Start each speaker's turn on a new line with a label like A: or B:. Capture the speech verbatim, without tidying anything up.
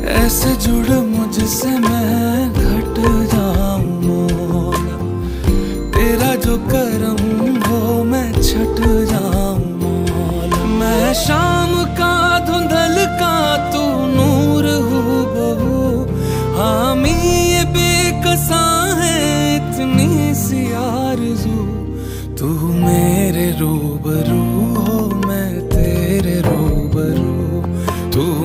A: ऐसे जुड़ मुझसे मैं घट जाऊं मौला, तेरा जो करम हो मैं छट जाऊं मौला। मैं शाम